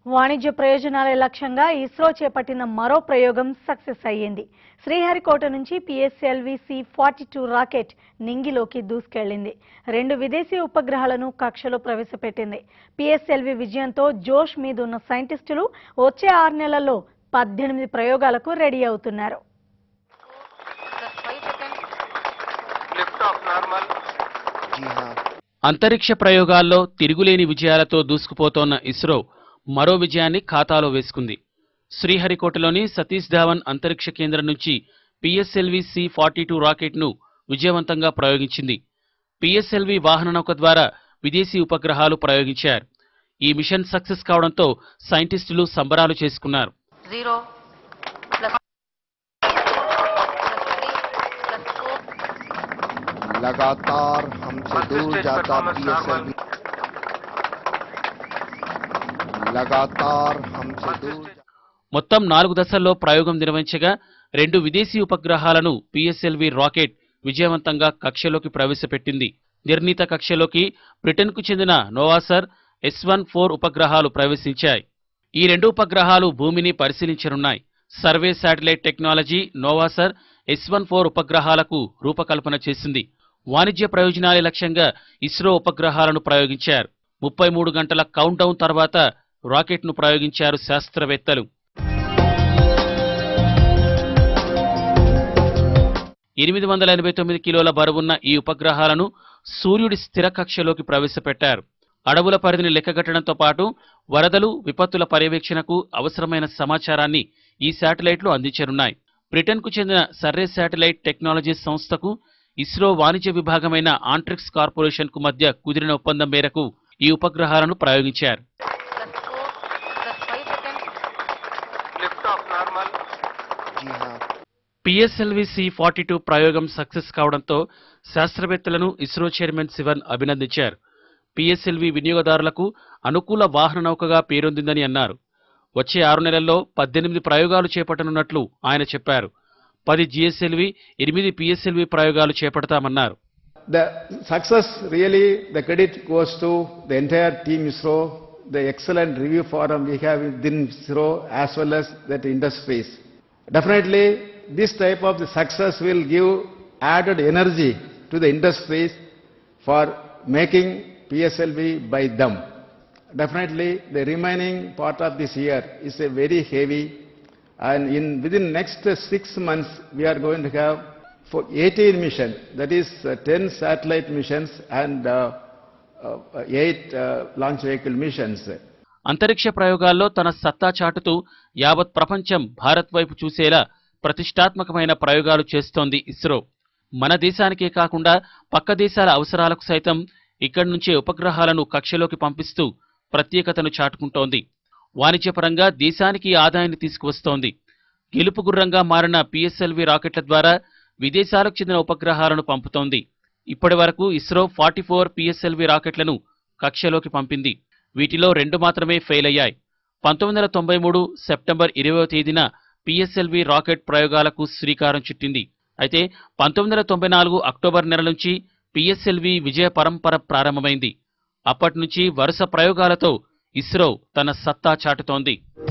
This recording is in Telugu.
వాణిజ్య ప్రయోజనాల లక్ష్యంగా ఇస్రో చేపట్టిన మరో ప్రయోగం సక్సెస్ అయ్యింది. శ్రీహరికోట నుంచి పిఎస్ఎల్వి C-42 రాకెట్ నింగిలోకి దూసుకెళ్లింది. 2 విదేశీ ఉపగ్రహాలను కక్షలో ప్రవేశపెట్టింది. పిఎస్ఎల్వి విజయంతో జోష్ మీద ఉన్న సైంటిస్టులు వచ్చే 6 నెలల్లో 18 ప్రయోగాలకు రెడీ అవుతున్నారు. అంతరిక్ష ప్రయోగాల్లో తిరుగులేని విజయాలతో దూసుకుపోతోన్న ఇస్రో మరో విజయాన్ని ఖాతాలో వేసుకుంది. శ్రీహరికోటలోని సతీష్ ధావన్ అంతరిక్ష కేంద్రం నుంచి పిఎస్ఎల్వి C-42 రాకెట్ను విజయవంతంగా ప్రయోగించింది. పిఎస్ఎల్వి వాహన నౌక ద్వారా విదేశీ ఉపగ్రహాలు ప్రయోగించారు. ఈ మిషన్ సక్సెస్ కావడంతో సైంటిస్టులు సంబరాలు చేసుకున్నారు. लगातार हमसे दूर जाता PSLV लगातार हमसे दूर మొత్తం 4 దశల్లో ప్రయోగం నిర్వహించగా 2 విదేశీ ఉపగ్రహాలను పిఎస్ఎల్వి రాకెట్ విజయవంతంగా కక్షలోకి ప్రవేశపెట్టింది. నిర్ణీత కక్షలోకి బ్రిటన్కు చెందిన నోవాసర్ S-14 ఉపగ్రహాలు ప్రవేశించాయి. ఈ 2 ఉపగ్రహాలు భూమిని పరిశీలించనున్నాయి. Surrey satellite technology NovaSAR S-14 ఉపగ్రహాలకు రూపకల్పన చేసింది. వాణిజ్య ప్రయోజనాల లక్ష్యంగా ఇస్రో ఉపగ్రహాలను ప్రయోగించారు. 33 గంటల కౌంట్ డౌన్ తర్వాత రాకెట్ను ప్రయోగించారు శాస్త్రవేత్తలు. 889 కిలోల బరువున్న ఈ ఉపగ్రహాలను సూర్యుడి స్థిర కక్షలోకి ప్రవేశపెట్టారు. అడవుల పరిధిని లెక్కగట్టడంతో పాటు వరదలు, విపత్తుల పర్యవేక్షణకు అవసరమైన సమాచారాన్ని ఈ శాటిలైట్లు అందించనున్నాయి. బ్రిటన్కు చెందిన సర్వే శాటిలైట్ టెక్నాలజీ సంస్థకు ఇస్రో వాణిజ్య విభాగమైన ఆంట్రిక్స్ కార్పొరేషన్కు మధ్య కుదిరిన ఒప్పందం మేరకు ఈ ఉపగ్రహాలను ప్రయోగించారు. పిఎస్ఎల్వి C-42 ప్రయోగం సక్సెస్ కావడంతో శాస్త్రవేత్తలను ఇస్రో చైర్మన్ శివన్ అభినందించారు. పిఎస్ఎల్వి వినియోగదారులకు అనుకూల వాహన నౌకగా పేరొందిందని అన్నారు. వచ్చే 6 నెలల్లో 18 ప్రయోగాలు చేపట్టనున్నట్లు ఆయన చెప్పారు. 10 GSLV, 8 PSLV ప్రయోగాలు చేపడతామన్నారు. The success really, the credit goes to the entire team ISRO, the excellent review forum we have within ISRO as well as that industries. Definitely, this type of the success will give added energy to the industries for making PSLV by them. Definitely, the remaining part of this year is a very heavy. And within next 6 months, we are going to have 18 missions, that is 10 satellite missions and 8 launch vehicle missions. అంతరిక్ష ప్రయోగాల్లో తన సత్తా చాటుతూ యావత్ ప్రపంచం భారత్ వైపు చూసేలా ప్రతిష్టాత్మకమైన ప్రయోగాలు చేస్తోంది ఇస్రో. మన దేశానికే కాకుండా పక్క దేశాల అవసరాలకు సైతం ఇక్కడి నుంచే ఉపగ్రహాలను కక్షలోకి పంపిస్తూ ప్రత్యేకతను చాటుకుంటోంది. వాణిజ్యపరంగా దేశానికి ఆదాయాన్ని తీసుకువస్తోంది. గెలుపు గుర్రంగా మారిన పిఎస్ఎల్వి రాకెట్ల ద్వారా విదేశాలకు చెందిన ఉపగ్రహాలను పంపుతోంది. ఇప్పటి వరకు ఇస్రో 44 పిఎస్ఎల్వి రాకెట్లను కక్షలోకి పంపింది. వీటిలో 2 మాత్రమే ఫెయిల్ అయ్యాయి. 1993 సెప్టెంబర్ 20వ తేదీన పిఎస్ఎల్వి రాకెట్ ప్రయోగాలకు శ్రీకారం చుట్టింది. అయితే 1994 అక్టోబర్ నెల నుంచి పిఎస్ఎల్వి విజయ పరంపర ప్రారంభమైంది. అప్పటి నుంచి వరుస ప్రయోగాలతో ఇస్రో తన సత్తా చాటుతోంది.